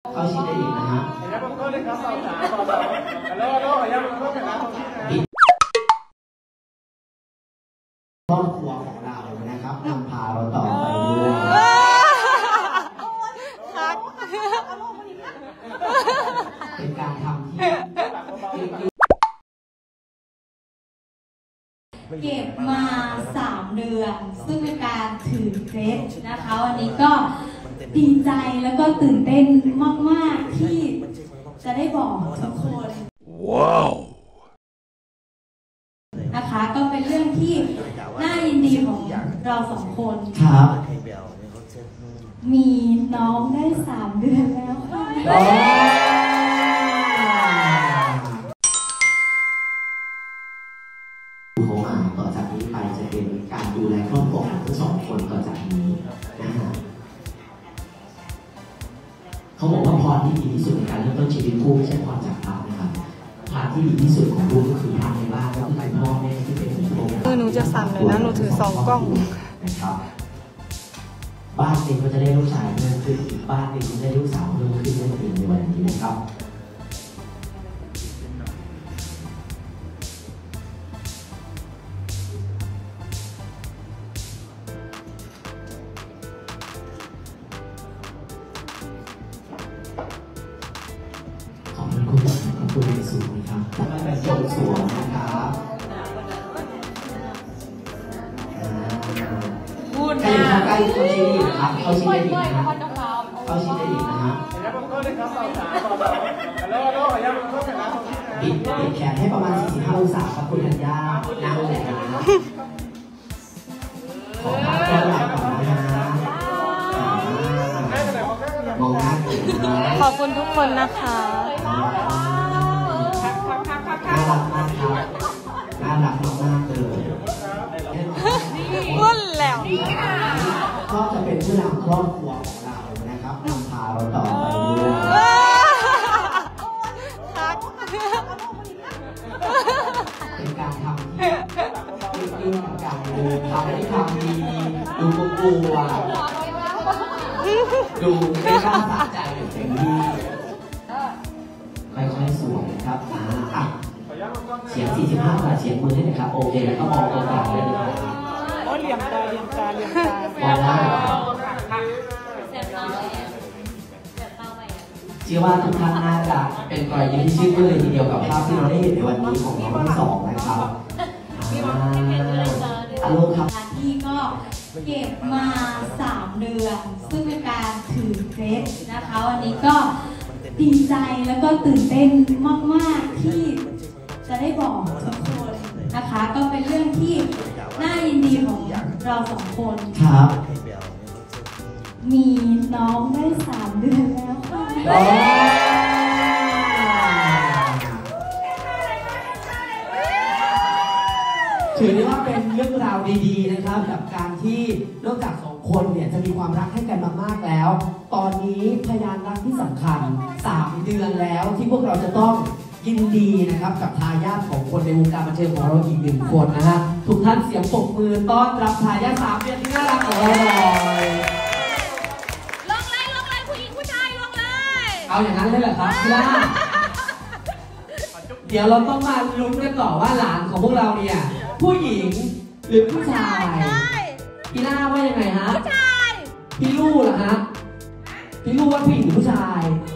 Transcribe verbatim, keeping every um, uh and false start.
เข้าชิดได้อีกนะฮะครอบครัวของเรานะครับนำพาเราต่อไปด้วยเป็นการทำที่เก็บมาสามเดือนซึ่งเป็นการถือเคล็ดนะคะวันนี้ก็ดีใจแล้วก็ตื่นเต้นมากๆที่จะได้บอกทุกคนว้าวนะคะก็เป็นเรื่องที่น่ายินดีของเราสองคนครับมีน้องได้สามเดือนแล้วค่ะเขาอ่านต่อจากนี้ไปจะเป็นการดูแลครอบครัวของทั้งสองคนต่อจากนี้นะฮะเขาบอกว่าพรที่ดีที่สุดในการเริ่มต้นชีวิตคู่ไม่ใช่พรจากพระนะครับพรที่ดีที่สุดของลูกก็คือพรในบ้านก็คือพ่อแม่ที่เป็นผู้ปกครองคือหนูจะสั่นเลยนะหนูถือสองกล้องนะครับบ้านหนึ่งก็จะได้ลูกชายเพิ่มขึ้นอีกบ้านหนึ่งก็จะได้ลูกสาวเพิ่มขึ้นนั่นเองในวันนี้นะครับขอบคุณขอบคุณในสูงนะครับไม่เป็นโจทย์สวมนะครับพูดนะใกล้เข้าชิดอีกนะครับเข้าชิดได้อีกนะเข้าชิดได้อีกนะฮะบิดบิดแขนให้ประมาณสี่สิบห้าองศาครับคุณธัญญานั่งเลยนะขอพักแก้มไหล่ก่อนนะฮะมองหน้าเก่งนะขอบคุณทุกคนนะคะน่ารักมากครับน่ารักมากๆเลยวุ่นแล้วก็จะเป็นผู้นำครอบครัวของเรานะครับนำพาเราต่อไปด้วยเป็นการทำที่ยิ่งๆการดูทำให้ทำดีดูกลัวดูไม่กล้าสะใจอย่างนี้ค่อยๆสวยนะครับอ่ะเสียงสี่สิบห้าบาทเสียงมือให้หน่อยครับโอเคแล้วก็มองตรงกลางเลยนะครับโอ้เหลี่ยมตาเหลี่ยมตาเหลี่ยมตามองได้เชื่อว่าทุกท่านน่าจะเป็นรอยยิ้มที่ชื่นมื่นเลยทีเดียวกับภาพที่เราได้เห็นในวันนี้ของน้องทั้งสองนะครับอารมณ์ครับที่ก็เก็บมาสามเดือนซึ่งเป็นการถือเคล็ดนะคะวันนี้ก็ดีใจแล้วก็ตื่นเต้นมากๆที่จะได้บอกทุกคนนะคะก็เป็นเรื่องที่น่ายินดีของเราสองคนครับมีน้องได้สามเดือนแล้วค่ะถือได้ว่าเป็นเรื่องราวดีๆนะครับกับการที่นอกจากสองคนเนี่ยจะมีความรักให้กันมามากแล้วตอนนี้พยานรักที่สำคัญสามเดือนแล้วที่พวกเราจะต้องยินดีนะครับกับทายาทของคนในวงการบันเทิงของเราอีกหนึ่งคนนะฮะทุกท่านเสียงปรบมือต้อนรับทายาทสามเดือนที่น่ารักของเราหน่อยลงเลยลงเลยผู้หญิงผู้ชายลงเลยเอาอย่างนั้นเลยเหรอครับพี่ล่าเดี๋ยวเราต้องมาลุ้นกันต่อว่าหลานของพวกเราเนี่ยผู้หญิงหรือผู้ชายพี่ล่าว่ายังไงฮะผู้ชายพี่ลู่เหรอฮะพี่ลู่ว่าผู้หญิงหรือผู้ชาย